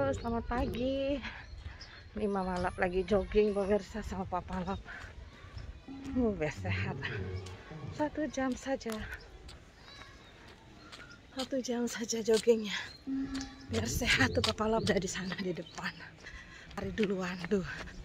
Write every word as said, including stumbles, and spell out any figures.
selamat pagi. Ini Mama Lap lagi jogging pemirsa sama Papa Lap. Uh, biar sehat. Satu jam saja. Satu jam saja joggingnya. Biar sehat tuh Papa Lap udah di sana di depan. Hari duluan tuh.